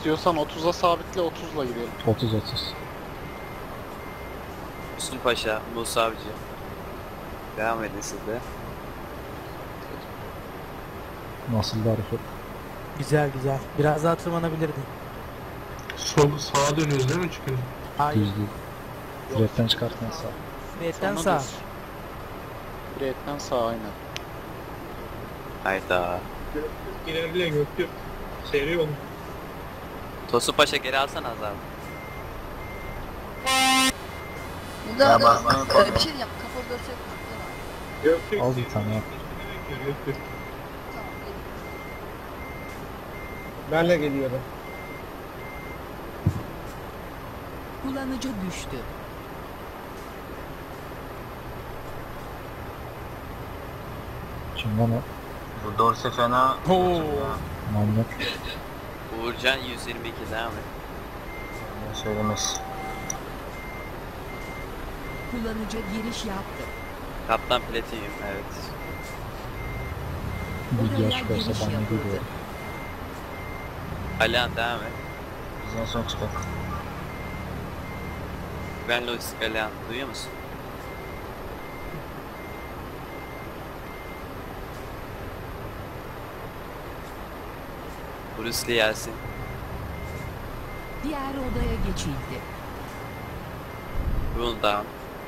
İstiyorsan 30'a sabitle 30'la gidelim. 30. Musun Paşa, Musa Avcı. Devam edin siz de. Nasıl bir hareket? Güzel güzel. Biraz daha tırmanabilirdin. Sağa dönüyoruz değil mi çıkınca? Hayır. Düz değil. Direkten çıkartma sağ. Biletten Sonra sağ. düz. Biletten sağ aynen. Hayda. İlerle Göktürk. Seyri yolun. Tosun Paşa geri alsana az abi. Bunda bir şey diyeceğim. Kapalı görsek Göktürk. Az bir tane yap. Göktürk. tamam. Benle geliyorum. Kullanıcı düştü. Şimdi ne? Bu dorse fena. Manyak. Uğurcan 122 devam et. Ne söylemez. Kullanıcı giriş yaptı. Kaptan Platinum evet. Bilgi Odaya açık olsa giriş bana yapıldı. geliyor. Alihan devam et. Biz en son çıkak. Ben Lojistik Alihan duyuyor musun? Bruce Lee Yasin. Diğer odaya geçildi. Rundown.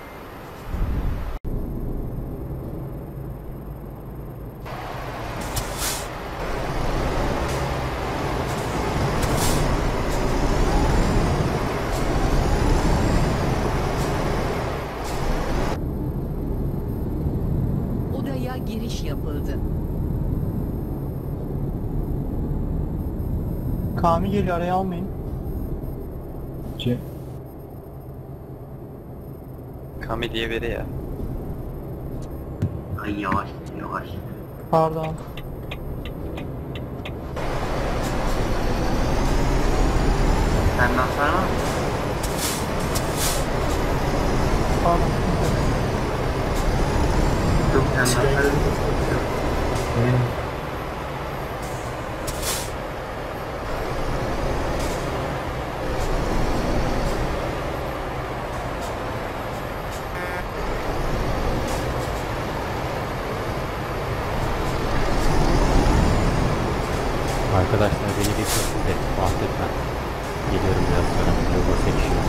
Odaya giriş yapıldı. Kami geliyor, araya almayın. Ki Kami diye biri ya. Ay yavaş yavaş. Pardon. Senden sonra mı? Pardon. Yok senden sonra. Arkadaşlar beni geçiyorsun de bahsetmem. Geliyorum biraz sonra. Logo section.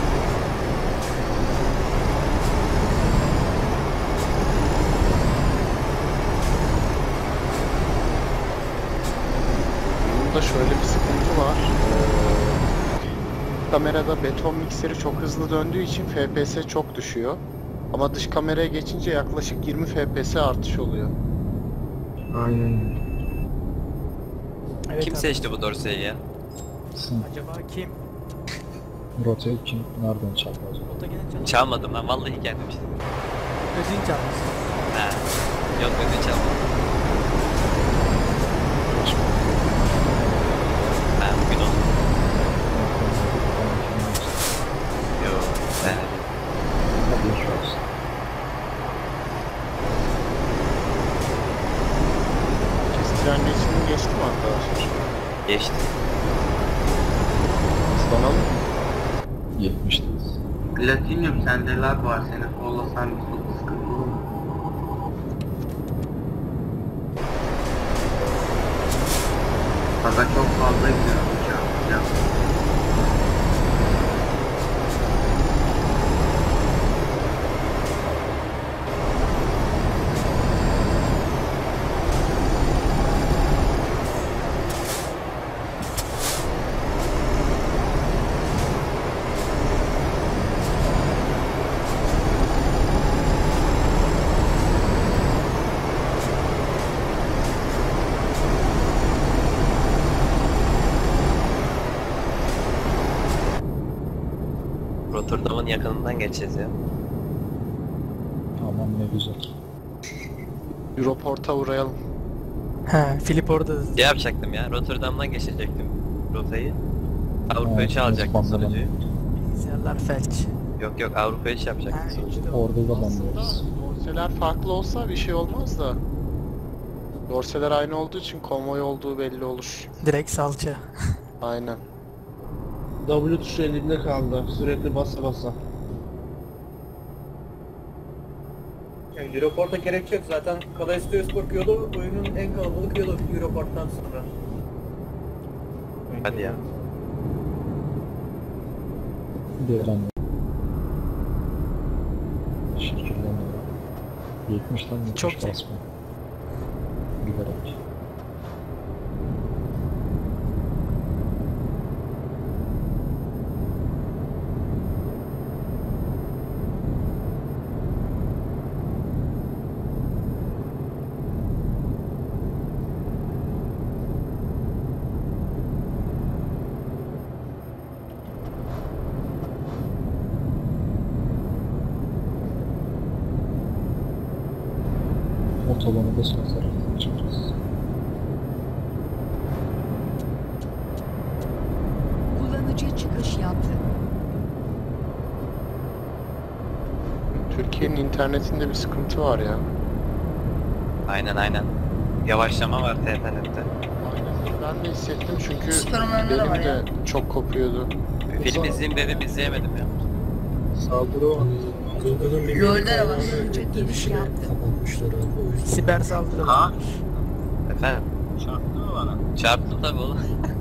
Bunda şöyle bir sıkıntı var. Kamerada beton mikseri çok hızlı döndüğü için FPS çok düşüyor. Ama dış kameraya geçince yaklaşık 20 FPS artış oluyor. Aynen. Evet, Kim abi. seçti bu dorseyi ya? sen Acaba kim? rotayı kim nereden çaldı acaba? Ota gene çalış. Çalmadım ben vallahi kendim işte. Ödün çalmışsın. Ha. Yok ödün çalmadım. Ha bugün oldu. Yok ben de. Hadi yaş olsun. Kestiren geçtiğini geçti mi arkadaşlar? Geçti. Hızlanalım. 70'teyiz. Platinum sende lag var, seni sollasan çok sıkıntı olur mu? Fakat çok fazla gidiyor uçağım. Rotterdam'ın yakınından geçeceğiz ya. Aman ne güzel. Europort'a uğrayalım. He, Filip orada. Ne yapacaktım ya? Rotterdam'dan geçecektim rotayı. Avrupa Evet, 3'e alacaktım Osmanlı'dan. sonucuyu. Bilgisayarlar felç. Yok yok Avrupa 3 yapacaktım Ha, sonucuyu. işte Orada da Aslında banlıyoruz. dorseler farklı olsa bir şey olmaz da. Dorseler aynı olduğu için konvoy olduğu belli olur. direkt salça. Aynen. W tuşu elimde kaldı. Sürekli basa basa. Yani Europort'a gerek yok zaten. Kalaisto Esport yolu oyunun en kalabalık yolu Europort'tan sonra. Hadi ya. Diğer anne. Şirketlerine 70'ten 70 Çok iyi. basma. Giderek. Otobanı da sol taraftan çıkacağız. Kullanıcı çıkış yaptı. Türkiye'nin internetinde bir sıkıntı var ya. Aynen. Yavaşlama var internette. Aynen, ben de hissettim çünkü Süper Mario da var benim ya. de çok kopuyordu. Film izleyeyim dedim izleyemedim ya. Saldırı o. LoL'de de var. Kullanıcı giriş yaptı. Siber saldırı Ha? var. Efendim? Çarptı mı bana? Çarptım tabi oğlum.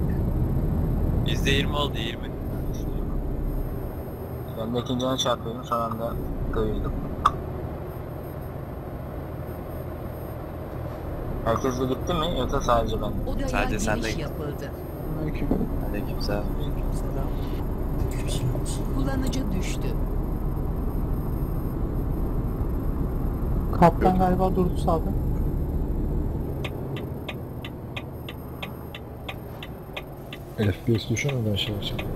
%20 oldu 20. Ben de ikincine çarpıyordum son anda kayıldım. Herkes de gitti mi yoksa sadece ben? Odaya Sadece sen de giriş git. yapıldı. Aleykümselam. Selam. Kullanıcı düştü. Kaptan galiba durdu sağda. FPS düşünmeden şey açalım.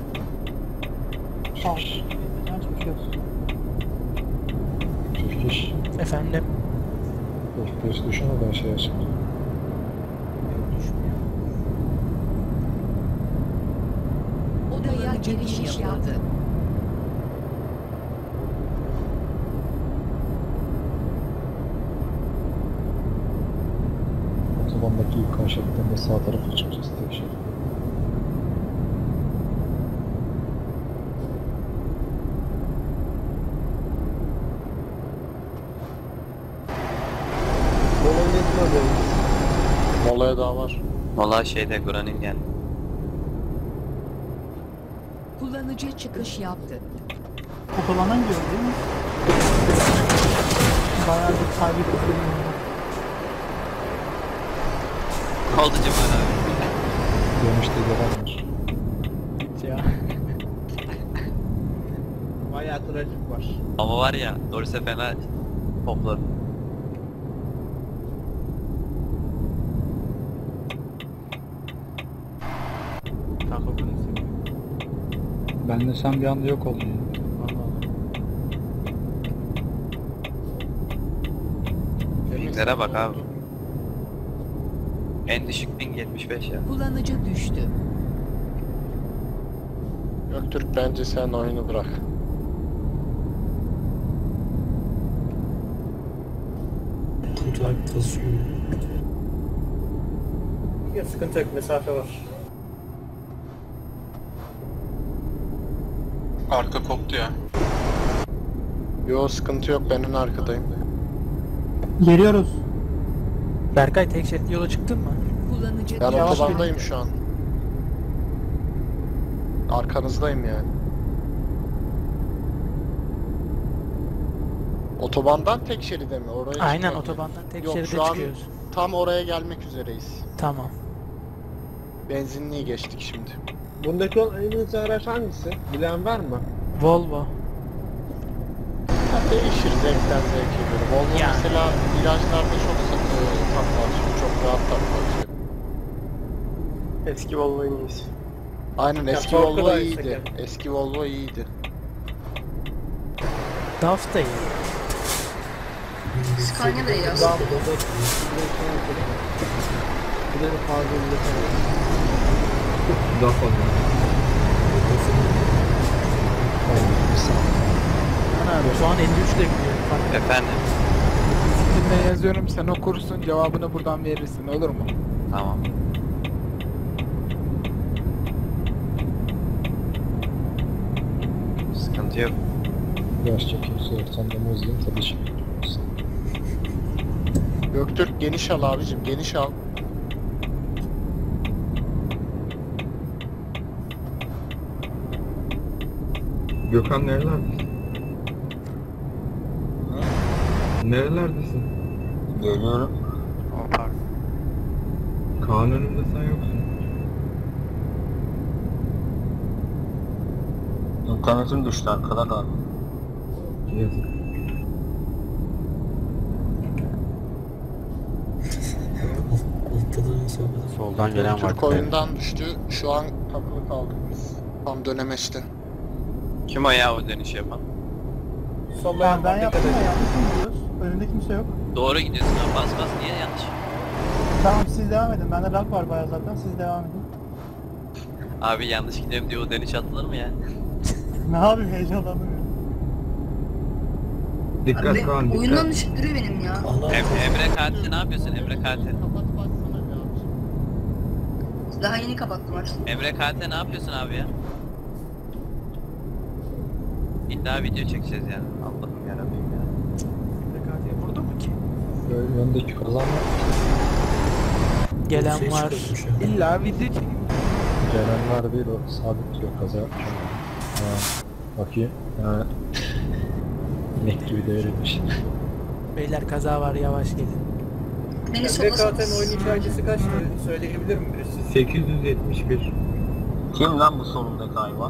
Çekiş. Efendim. FPS düşünmeden şey açalım. Odaya giriş yapıldı. Otobandaki ilk kavşaktan da sağ tarafa çıkacağız tek şey. Mola yetmedi. Molaya daha var. Mola şeyde Groningen. Kullanıcı çıkış yaptı. Otobana gidiyor değil mi? Bayağı bir kaybettim. Ne oldu Cemal abi? Dönüşte gelen var. Git ya. Bayağı trafik var. Ama var ya Doris'e fena toplar. Ben de sen bir anda yok oldun. Pinglere bak abi. En düşük ping 75 ya. Kullanıcı düştü. Göktürk bence sen oyunu bırak. Ya sıkıntı yok, mesafe var. Arka koptu ya. Yo sıkıntı yok, ben en arkadayım. Geliyoruz. Berkay tek şeritli yola çıktın mı? Kullanıcı Ben giriş otobandayım yaptı. şu an. Arkanızdayım yani. Otobandan tek şeride mi? Oraya Aynen çıkmak mı? otobandan tek Yok, şeride şu an çıkıyoruz. tam oraya gelmek üzereyiz. Tamam. Benzinliği geçtik şimdi. Bundaki olan en hızlı araç hangisi? Bilen var mı? Volvo. Ya değişir zevkten zevke göre. Volvo Yani. mesela virajlarda çok takla atıyor, çok rahat takla atıyor. Eski Volvo en iyisi. Aynen eski farkı Volvo da iyiydi. istek Eski Volvo iyiydi. DAF da iyi. Scania da iyi Daha aslında. bir de fazla bir Şu an 53 ile gidiyor. Fark Efendim? Zikrinde yazıyorum, sen okursun, cevabını buradan verirsin, olur mu? Tamam. Sıkıntı yok. Yaşça kimse yok. Sen de muzluyum tadı şey. Göktürk geniş al abicim, geniş al. Gökhan nerelerdesin? Nerelerdesin? Geliyorum. Hopar. Kaan önümde sen yoksun. İnternetim düştü arkada kaldı. Yazık. Soldan gelen var. Türk oyundan düştü. Şu an takılı kaldık biz. Tam dönemeçte. Kim o ya o dönüş yapan? Sollayan Ben var, yaptım dikkat da edin. yanlış mı gidiyoruz? Önünde kimse yok. Doğru gidiyorsun ha, bas bas, niye yanlış? Tamam siz devam edin. Bende lag var bayağı zaten. Siz devam edin. Abi yanlış gidiyorum diye o dönüş atılır mı ya? Ne yapayım, heyecanlandım ya. Dikkat Kaan dikkat. Oyundan düşüp duruyor benim ya. Emre Katil ne yapıyorsun Emre Katil? Kapat bassana bir abicim. Daha yeni kapattım açtım. Emre Katil ne yapıyorsun abi ya? İddia video çekeceğiz yani. Allah'ım yarabbim ya. Vurdu mu ki? Öndeki kaza mı? Gelen var. İlla video çekin. Gelen var değil o. Sabit yok kaza yapmış. Ha, bakayım. Ha. İnek gibi devrilmiş. Beyler kaza var, yavaş gelin. Beni Emre sollasanız. Katen oyun hikayesi kaçtı? Söyleyebilir mi birisi? 871. Kim lan bu solundaki hayvan?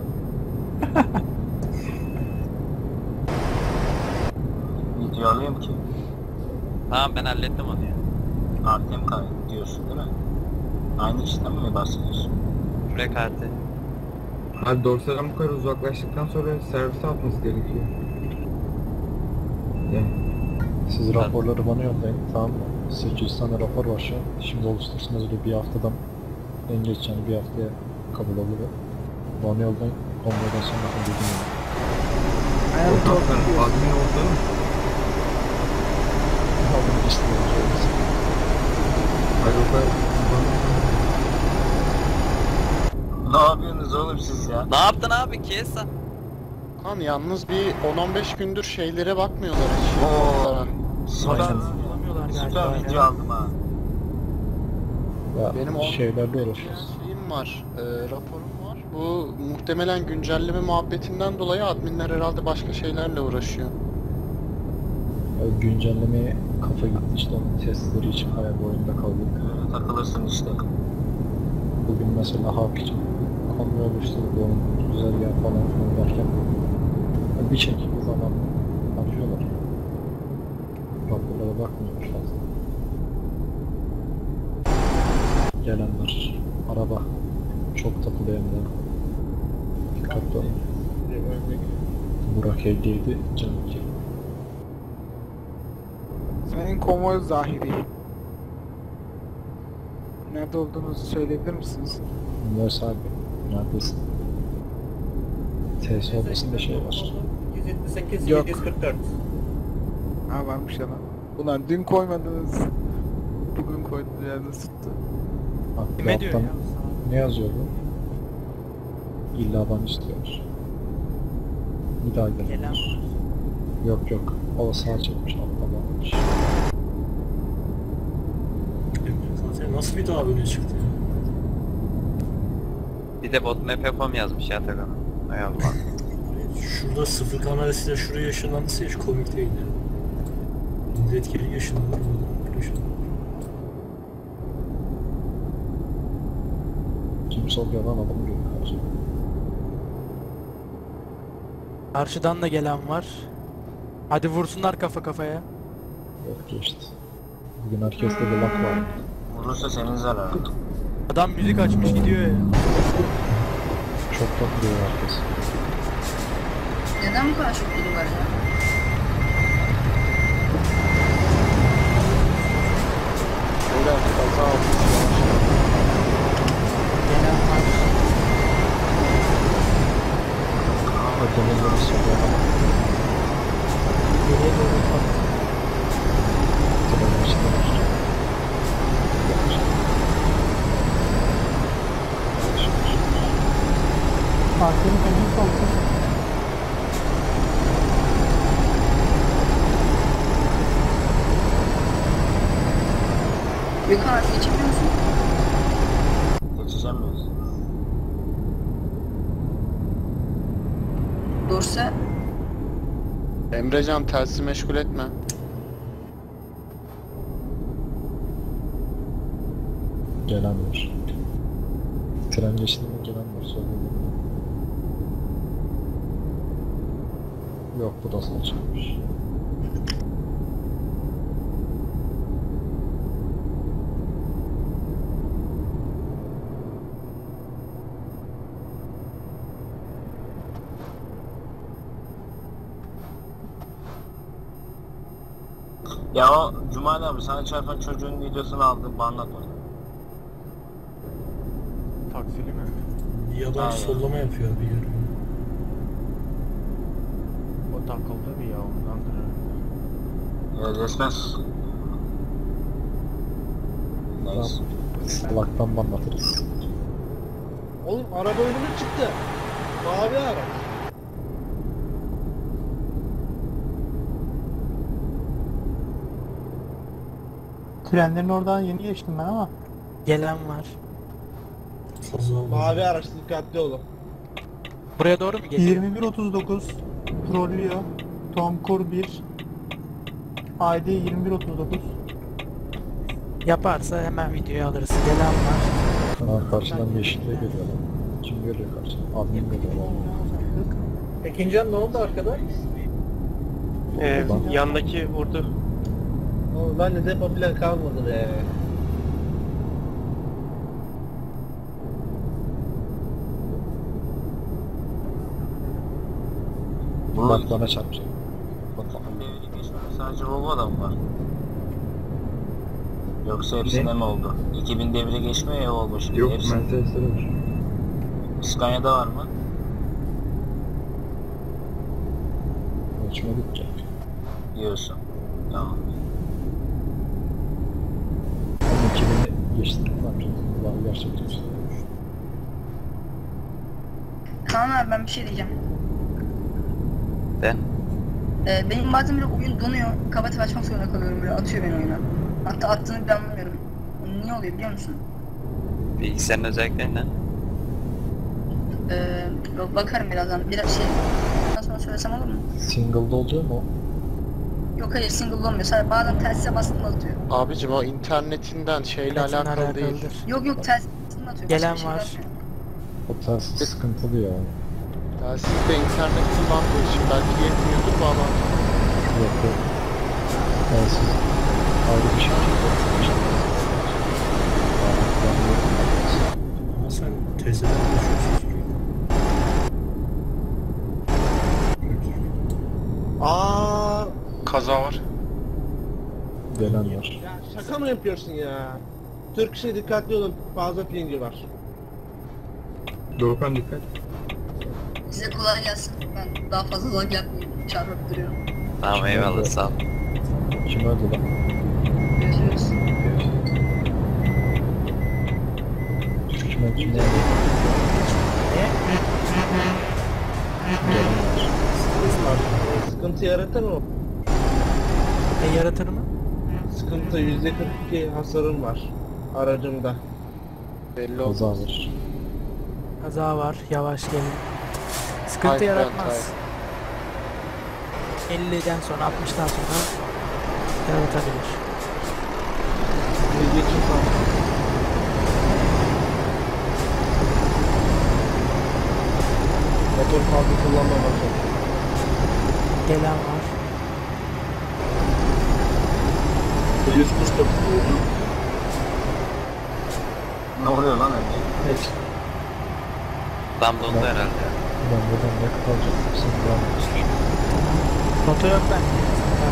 Video alayım ki. Tamam ben hallettim onu ya. Artem kaydı diyorsun değil mi? Aynı işten mi bahsediyorsun? Emre Katil. Abi dorsadan bu kadar uzaklaştıktan sonra servise atması gerekiyor. Yani Siz raporları bana yollayın, tamam mı? 800 tane rapor var şu an. Şimdi oluştursunuz öyle bir haftadan en geç yani bir haftaya kabul olur. Bana yollayın, konvoydan sonra dedim yani. ortaklar admin oldu mu? Aldım istedim. Hayır o kadar. Ne yapıyorsunuz oğlum siz ya? Ne yaptın abi kes sen? Kan yalnız bir 10-15 gündür şeylere bakmıyorlar hiç. Oo. Raporlara. Süper, Bulamıyorlar Süper galiba video ya. aldım ha. ya, Benim şeylerle uğraşıyoruz. Şeyim var, raporum var. Bu muhtemelen güncelleme muhabbetinden dolayı adminler herhalde başka şeylerle uğraşıyor. Ya, güncellemeye kafa gitti işte onun testleri için hayal oyunda kaldık. Takılırsın işte. Bugün mesela hak için konvoy oluşturdu onun güzergahı falan filan derken bir şekilde zaman harcıyorlar. Raporlara bakmıyormuş fazla. Gelenler, araba çok takılıyor hem de. Dikkatli olun. Burak 57, Can 2. Senin konvoy zahiri. Nerede olduğunuzu söyleyebilir misiniz? Ünivers abi, neredesin? TS odasında şey var. 178 Yok. 744. Ha varmış yalan. Ulan dün koymadınız. Bugün koydunuz ya, nasıl tuttu? Bak, bu Kime diyor alttan ya? ne yazıyor bu? İlla ban istiyor. Bir daha gel. Gelen var. Yok yok. O sağ çekmiş, altta bağlamış. Sen nasıl bir daha öne çıktı ya? Bir de botmap.com yazmış ya Tagan'a. Hay Allah. Şurada sıfır kamerasıyla şuraya ışınlandıysa hiç komik değil ya. Millet geri ışınlanır burada. Işınlanır. Kimse oluyor lan adam görüyor karşı. Karşıdan da gelen var. Hadi vursunlar kafa kafaya. Yok geçti. Bugün herkeste bir lak var. Vurursa senin zararın. Adam müzik açmış gidiyor ya. Çok takılıyor herkes. Neden bu kadar çok biri var ya? Beyler kaza olmuş. Gelen var. Hakemin bunu soruyor ama Geriye doğru bak. tren işte. Arkanın önünü kaldı. Gökhan abi geçebiliyor musun? Geçeceğim miyiz? Dorse. Emrecan telsizi meşgul etme. Gelen var. Tren geçtiğinde gelen var. Söyleyeyim. Yok bu da saçmış. Ya o Cumali abi sana çarpan çocuğun videosunu aldım, bana anlat onu. Taksili mi? Ya da Aynen. sollama yapıyor bir yer. O takıldı bir ya ondandır. Resmez. Neyse. Salaktan anlatırız. Oğlum araba önüme çıktı. Mavi araç. Trenlerin oradan yeni geçtim ben ama. Gelen var. Kaza oldu. Mavi araç, dikkatli olun. Buraya doğru mu geliyor? 2139 trollüyor. Tom Kur 1 ID 2139 yaparsa hemen videoyu alırız. Gelen var. Ha, karşıdan yeşille geliyor lan. Kim geliyor karşıdan? Admin geliyor lan. Ekincan ne oldu arkada? Yandaki vurdu. Oğlum ben de depo plan kalmadı be. Bak bana çarpacak. Devri geçmedi, sadece Volvo'da mı var? Yoksa hepsine mi oldu? 2000 devre geçmiyor ya Volvo şimdi. Yok Hepsi. Mercedes'te de var. Scania'da var mı? Ölçmedik ki. Diyorsun. Tamam. Ama 2000'i geçtik. Ne yapacağız? Daha gerçekten şey. Kaan abi ben bir şey diyeceğim. Den. Benim bazen böyle oyun donuyor. Kabatatif açmak zorunda kalıyorum böyle. Atıyor beni oyuna. Hatta attığını bile anlamıyorum. Niye oluyor biliyor musun? Bilgisayarın özelliklerinden. Bakarım birazdan. Biraz şey... Ondan sonra söylesem olur mu? Single'da oluyor mu? Yok hayır single olmuyor. Sadece bazen telsize bastığında atıyor. Abicim o internetinden şeyle İnternetin alakalı değil. alakalıdır. Yok telsizden atıyor. Gelen Başka bir şey var. atmıyor. O telsiz sıkıntılı ya. Telsiz de internet kullandığı için belki yetmiyordur bağlantı. Yok yok. Telsiz ayrı bir şekilde. Ama sen teyzeden konuşuyorsun. Aa, Kaza var. Gelen var. ya şaka mı yapıyorsun ya? Türk işe dikkatli olun. Fazla pingi var. Doğukan dikkat. Size kolay gelsin. Ben daha fazla lag yapmayayım. Çarpıp duruyorum. Tamam Şimdi eyvallah oldu. sağ ol. Kim öldü lan? Görüşürüz. Kime kim öldü? Gelen var. Sıkıntı yaratır mı? Yaratır mı? Sıkıntı %42 hasarım var aracımda. Belli Kaza oldu. var. Kaza var. Yavaş gelin. Sıkıntı Hayır, yaratmaz. 50'den sonra 60'tan sonra yaratabilir. Geçim sağ. Motor fazla kullanmamak lazım. Gelen var. 149 oldu. Ne oluyor lan önce? Evet. Tam dondu herhalde. Ben buradan ne kalacak? Sen bulamıyorsun. Foto yok bende.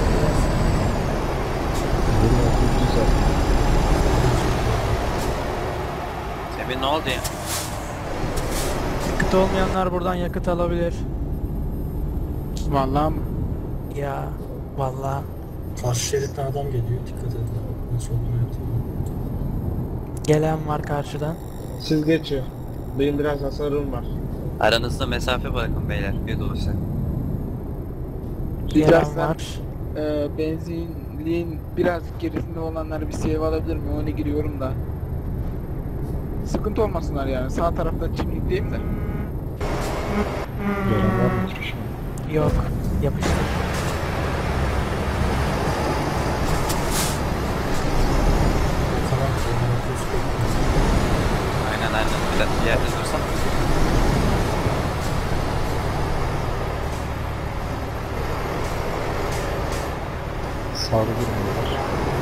Benim okul güzel. Semih ne oldu ya? Yakıt olmayanlar buradan yakıt alabilir. Vallahi mı? Ya vallahi. Karşı şeritten adam geliyor. Dikkat edin. Nasıl olduğunu yaptım. Gelen var karşıdan. Siz geçiyor. Benim biraz hasarım var. Aranızda mesafe bırakın beyler. Bir de olursa. Gelen var. benzinliğin birazcık gerisinde olanları bir save alabilir miyim? Ona giriyorum da. Sıkıntı olmasınlar yani. Sağ tarafta çimlikteyim de. Gelen var mı hiçbir şey? Yok. Yapıştır. Tamam. Aynen. Biraz bir yerde dursan. Sağda durmuyorlar.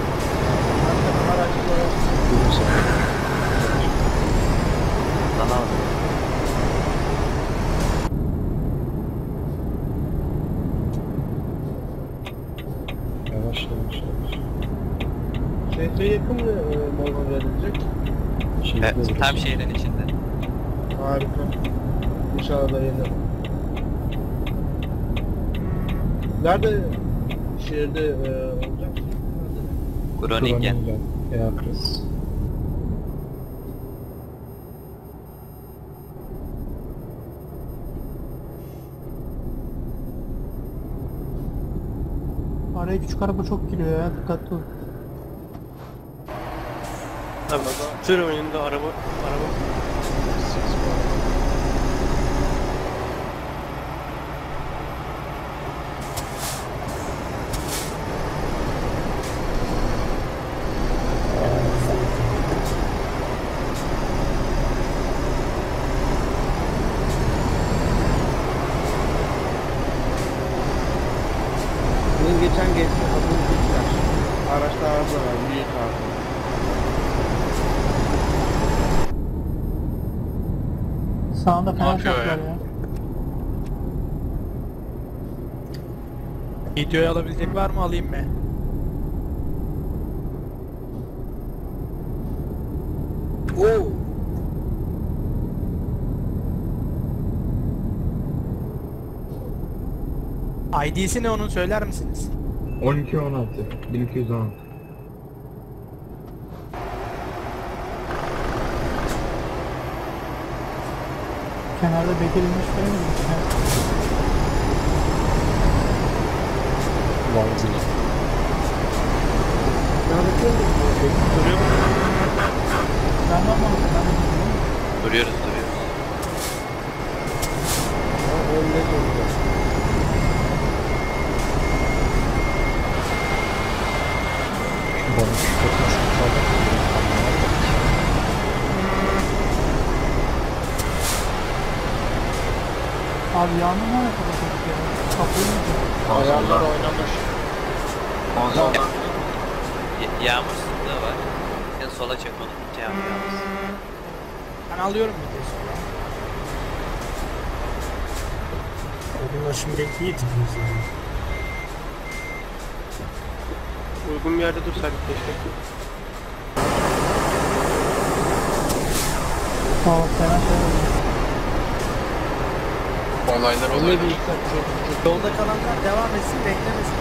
Durun sen. Sana al. Yavaş. Şehre yakın mı mola verilecek? Evet, tam şehrin içinde. Harika. İnşallah dayanır. Nerede şehirde olacak? Groningen. Eakres. Araya küçük araba çok giriyor ya. Dikkatli ol. Tamam. Tır önünde araba. Bunun geçen geçti adını bilgiler. Araçta arıza var. Büyük arıza. Sağında falan çarptılar ya. Videoyu alabilecek var mı, alayım mı? Oo. ID'si ne onun, söyler misiniz? 12-16. 1216. Kenarda beklenmiş falan mı? Vardı. Duruyor mu? Ben de anlamadım. Ben de bilmiyorum. Duruyoruz. Önde duracak. Bana şu fotoğrafı sağda. Abi yağmur nereye kadar çocuk ya? Kapıyı mı yiyecek? Ayarlar oynamış. Konsoldan Yağmur sıklığı var. Ya sola çek onu. Yağmur. Ben alıyorum videosu. Bunlar şimdi iyi tipimiz yani. Uygun bir yerde dursaydık keşke. Tamam, fena şey oldu. Olaylar Öyle oluyor. bir ilk Yolda kalanlar devam etsin, beklemesin.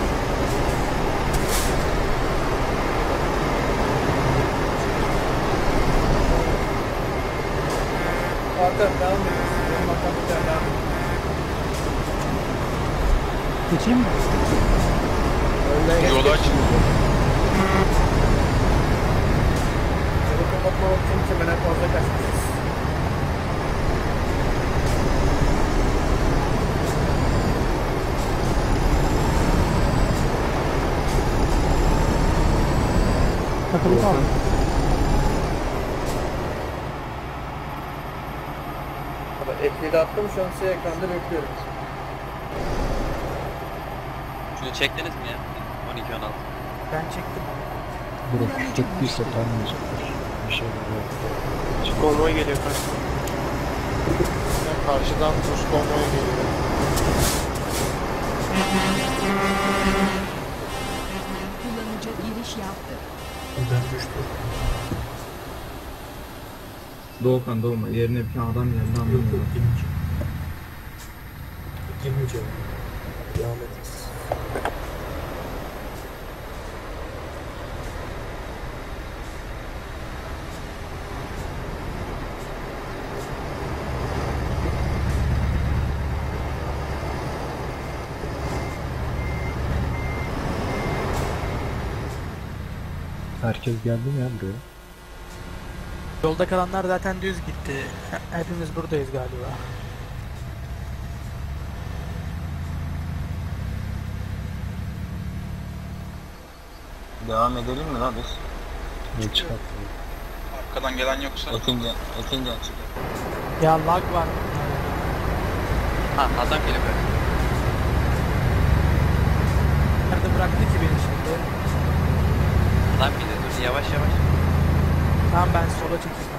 Hakan devam ediyorsun. Benim arkamda bir tane devam ediyor. Geçeyim mi? Önden geç. Yolu açın. Yolu kapatmamak için çimene fazla kaçmışız. Takılı kaldı. F7 attım şu an size ekranda bekliyorum. Şunu çektiniz mi ya? 12-16. Ben çektim. Bırak çektiyse tanımayacaklar. Bir şey var. Konvoy geliyor karşıma. Karşıdan Rus konvoyu geliyor. Kullanıcı giriş yaptı. Ben düştüm. Doğukan doğma. Yerine bir tane adam geldi Yok anlamıyorum. girmeyeceğim. Girmeyeceğim. Devam et. Herkes geldi mi ya buraya? Yolda kalanlar zaten düz gitti. Hepimiz buradayız galiba. Devam edelim mi lan biz? Ne çıkarttı? Arkadan gelen yoksa. Ekincan çıkıyor. Ya lag var. Ha adam geliyor. Nerede bıraktı ki beni şimdi? Adam geliyor, dur yavaş yavaş. Tamam ben sola çekeyim.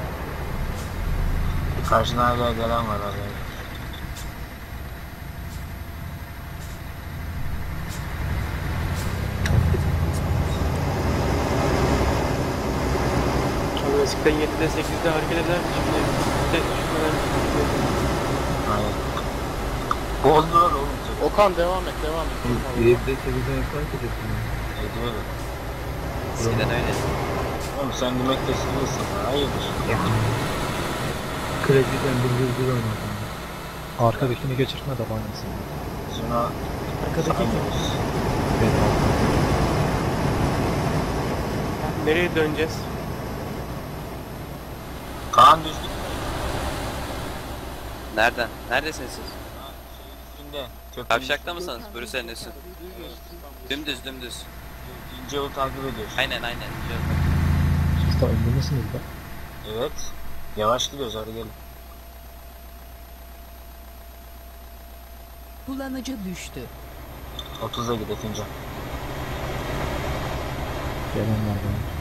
Karşına hala gelen var hala. Eskiden 7'de 8'de hareket ederdi şimdi Aynen. Bozdular oğlum. Okan devam et. 7'de 8'de nasıl hareket ettin? Ediyorum. Eskiden öyle. Oğlum sen demek de sıkılısın. Hayırdır? Krediden bir oynadım. Arkadakini geçirtme de bankasın. Şuna Arkadaki kim? Nereye döneceğiz? Kaan düzgün. Nereden? Neredesiniz siz? Üstünde. Köprünün Kavşakta mısınız? Brüksel'in üstü. Dümdüz. İnce yolu takip ediyoruz. Aynen. Siz de önde misiniz be? Evet. Yavaş gidiyoruz hadi gelin. Kullanıcı düştü. 30'a git Ekincan. Gelen var bana.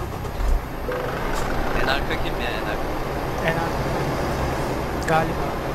En arka kim ya en arka? En arka. Galiba.